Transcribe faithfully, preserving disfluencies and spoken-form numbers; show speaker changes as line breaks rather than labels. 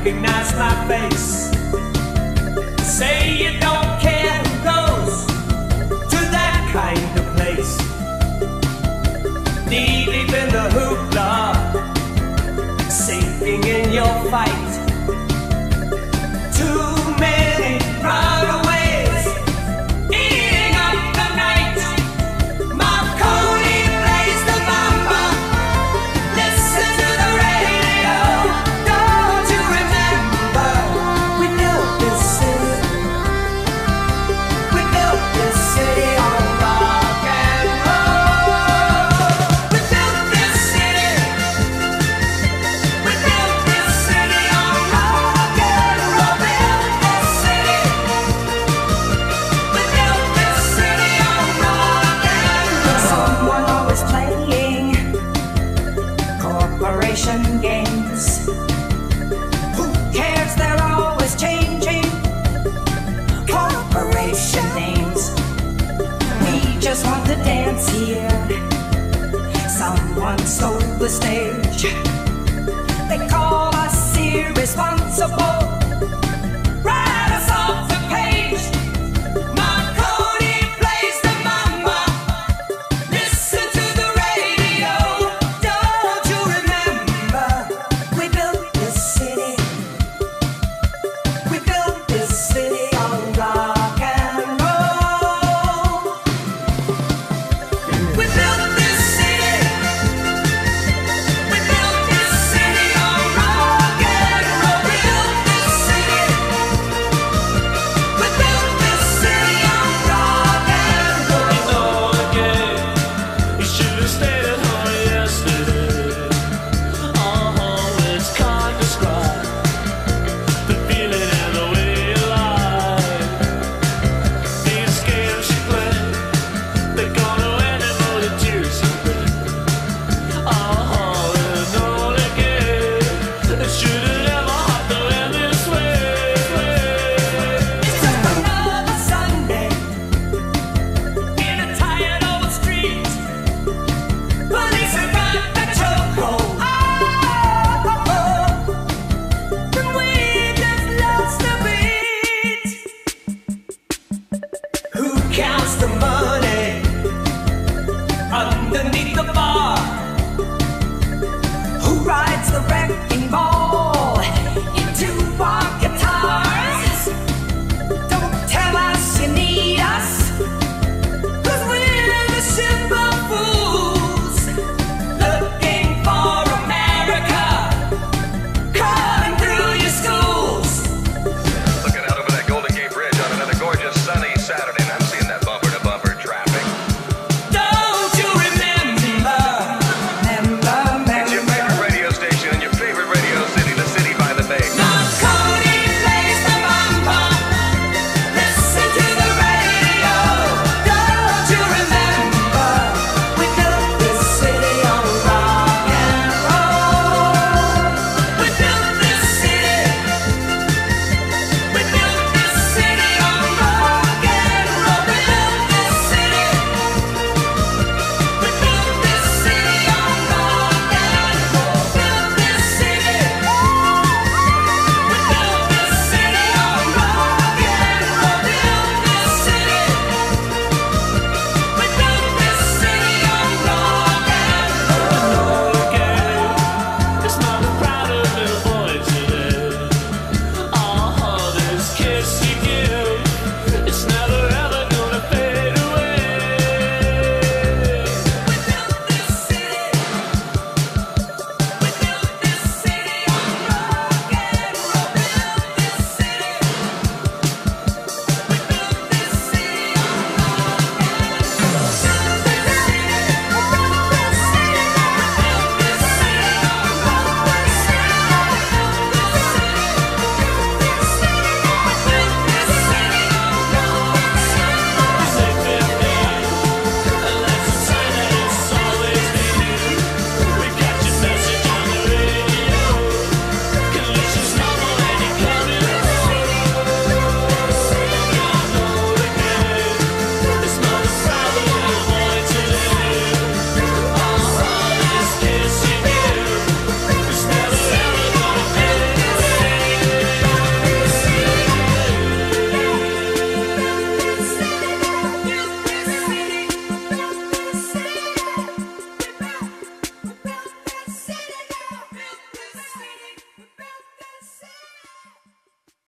recognize my face. Say you don't care who goes to that kind of place. Knee deep in the hoopla, sinking in your fight. Too many runaways eating up the night. Marconi plays the bumper. Listen to the radio. Don't you remember? We built this city. We built this city on rock and roll. We built this city. We built this city on rock and roll. Built this city. We built this city on rock and roll. Someone always playing corporation games. Who cares? They're always changing corporation names. We just want to dance here. Someone stole the stage. They call us irresponsible.